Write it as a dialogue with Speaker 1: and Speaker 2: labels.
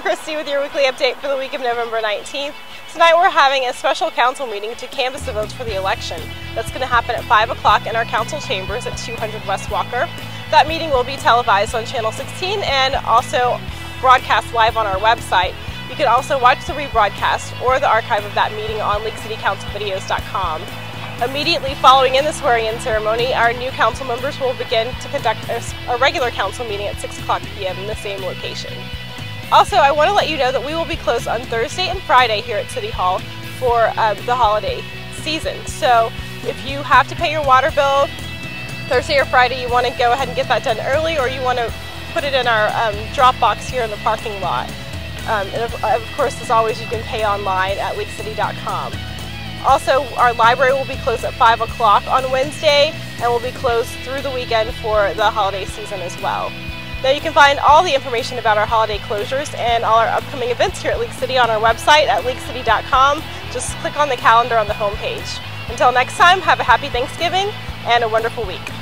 Speaker 1: Christy with your weekly update for the week of November 19th. Tonight we're having a special council meeting to canvass the votes for the election. That's going to happen at 5 o'clock in our council chambers at 200 West Walker. That meeting will be televised on Channel 16 and also broadcast live on our website. You can also watch the rebroadcast or the archive of that meeting on LakeCityCouncilVideos.com. Immediately following in the swearing-in ceremony, our new council members will begin to conduct a regular council meeting at 6 o'clock p.m. in the same location. Also, I want to let you know that we will be closed on Thursday and Friday here at City Hall for the holiday season. So if you have to pay your water bill Thursday or Friday, you want to go ahead and get that done early, or you want to put it in our drop box here in the parking lot. And of course, as always, you can pay online at LakeCity.com. Also, our library will be closed at 5 o'clock on Wednesday and will be closed through the weekend for the holiday season as well. Now you can find all the information about our holiday closures and all our upcoming events here at Lake City on our website at LakeCity.com. Just click on the calendar on the homepage. Until next time, have a happy Thanksgiving and a wonderful week.